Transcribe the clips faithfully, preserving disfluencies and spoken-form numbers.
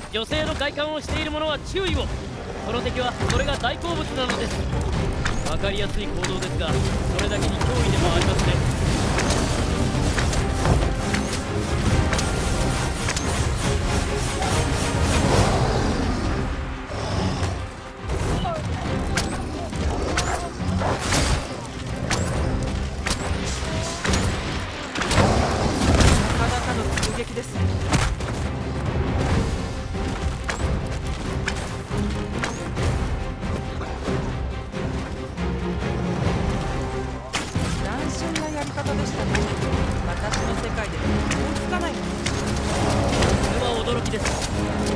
女性の外観をしている者は注意を。この敵はそれが大好物なのです。分かりやすい行動ですが、それだけに脅威でもありますね。 なかなかの攻撃です。斬新なやり方でしたね。私の世界で思いつかないものでした。 それは驚きです。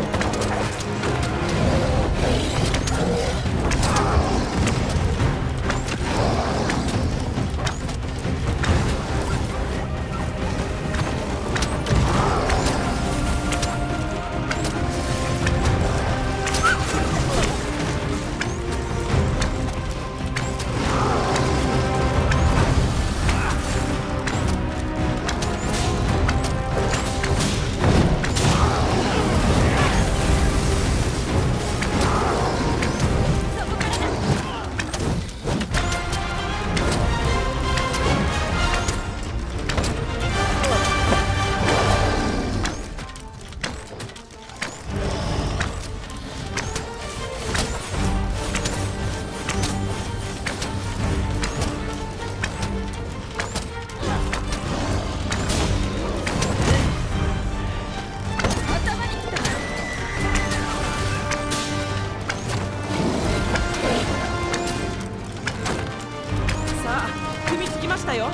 さあ、組みつきましたよ。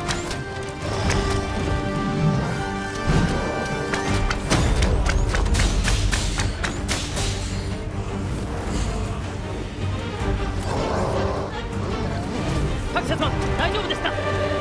各社様、大丈夫ですか？